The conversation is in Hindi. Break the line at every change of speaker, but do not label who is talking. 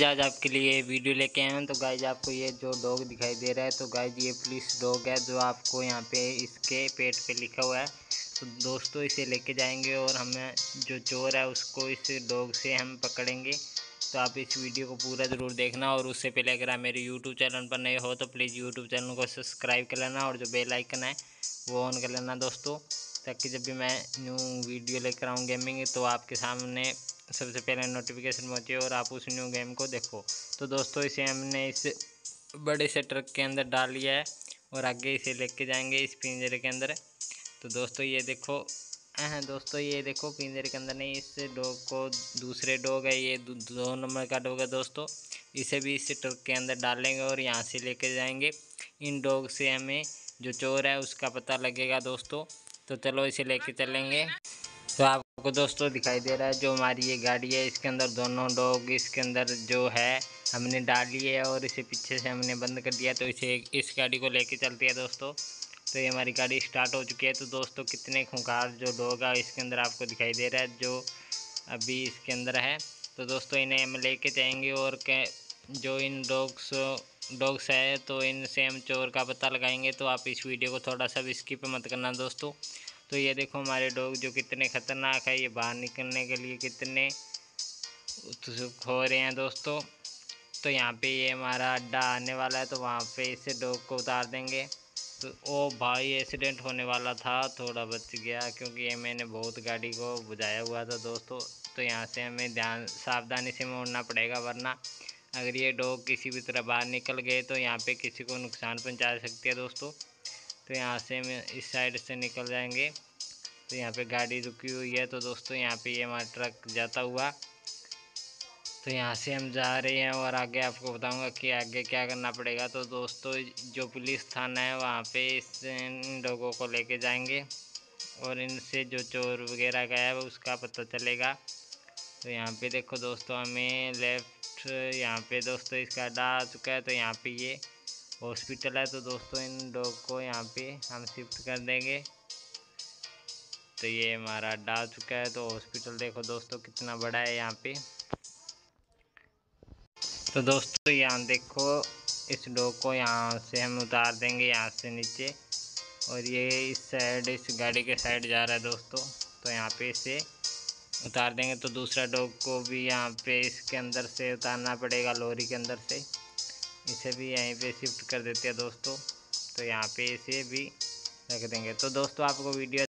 आज आपके लिए वीडियो लेके आए हैं। तो गाइज आपको ये जो डॉग दिखाई दे रहा है, तो गाइज ये पुलिस डॉग है जो आपको यहाँ पे इसके पेट पे लिखा हुआ है। तो दोस्तों इसे लेके जाएंगे और हमें जो चोर है उसको इस डॉग से हम पकड़ेंगे। तो आप इस वीडियो को पूरा ज़रूर देखना। और उससे पहले अगर आप मेरे यूट्यूब चैनल पर नए हो तो प्लीज़ यूट्यूब चैनल को सब्सक्राइब कर लेना और जो बेल आइकन है वो ऑन कर लेना दोस्तों, ताकि जब भी मैं न्यू वीडियो लेकर आऊँ गेमिंग तो आपके सामने सबसे पहले नोटिफिकेशन पहुँचे और आप उस न्यू गेम को देखो। तो दोस्तों इसे हमने इस बड़े से ट्रक के अंदर डाल लिया है और आगे इसे लेके जाएंगे इस पिंजरे के अंदर। तो दोस्तों ये देखो, दोस्तों ये देखो पिंजरे के अंदर नहीं, इस डॉग को दूसरे डॉग है, ये 2 नंबर का डॉग है दोस्तों। इसे भी इस ट्रक के अंदर डालेंगे और यहाँ से लेके जाएंगे। इन डॉग से हमें जो चोर है उसका पता लगेगा दोस्तों। तो चलो इसे लेके चलेंगे। तो आपको दोस्तों दिखाई दे रहा है जो हमारी ये गाड़ी है, इसके अंदर दोनों डॉग इसके अंदर जो है हमने डाली है और इसे पीछे से हमने बंद कर दिया। तो इसे इस गाड़ी को लेके चलती है दोस्तों। तो ये हमारी गाड़ी स्टार्ट हो चुकी है। तो दोस्तों कितने खूंखार जो डॉग है इसके अंदर आपको दिखाई दे रहा है जो अभी इसके अंदर है। तो दोस्तों इन्हें हम लेके जाएंगे और जो इन डॉग्स है तो इनसे हम चोर का पता लगाएंगे। तो आप इस वीडियो को थोड़ा सा भी स्किप मत करना दोस्तों। तो ये देखो हमारे डॉग जो कितने ख़तरनाक है, ये बाहर निकलने के लिए कितने उत्सुक हो रहे हैं दोस्तों। तो यहाँ पे ये हमारा अड्डा आने वाला है, तो वहाँ पे इसे डॉग को उतार देंगे। तो ओ भाई एक्सीडेंट होने वाला था, थोड़ा बच गया क्योंकि ये मैंने बहुत गाड़ी को बुझाया हुआ था दोस्तों। तो यहाँ से हमें सावधानी से मोड़ना पड़ेगा, वरना अगर ये डॉग किसी भी तरह बाहर निकल गए तो यहाँ पे किसी को नुकसान पहुँचा सकती है दोस्तों। तो यहाँ से हम इस साइड से निकल जाएंगे। तो यहाँ पे गाड़ी रुकी हुई है। तो दोस्तों यहाँ पे ये हमारा ट्रक जाता हुआ, तो यहाँ से हम जा रहे हैं और आगे आपको बताऊंगा कि आगे क्या करना पड़ेगा। तो दोस्तों जो पुलिस थाना है वहाँ पे इन लोगों को लेके जाएंगे और इनसे जो चोर वगैरह गया है उसका पता चलेगा। तो यहाँ पे देखो दोस्तों हमें लेफ़्ट, यहाँ पे दोस्तों इसका अड्डा आ चुका है। तो यहाँ पे ये हॉस्पिटल है। तो दोस्तों इन डॉग को यहाँ पे हम शिफ्ट कर देंगे। तो ये हमारा अड्डा आ चुका है। तो हॉस्पिटल देखो दोस्तों कितना बड़ा है यहाँ पे। तो दोस्तों यहाँ देखो इस डॉग को यहाँ से हम उतार देंगे यहाँ से नीचे, और ये इस साइड इस गाड़ी के साइड जा रहा है दोस्तों। तो यहाँ पे इसे उतार देंगे। तो दूसरा डॉग को भी यहाँ पे इसके अंदर से उतारना पड़ेगा, लॉरी के अंदर से। इसे भी यहीं पे शिफ्ट कर देते हैं दोस्तों। तो यहाँ पे इसे भी रख देंगे। तो दोस्तों आपको वीडियो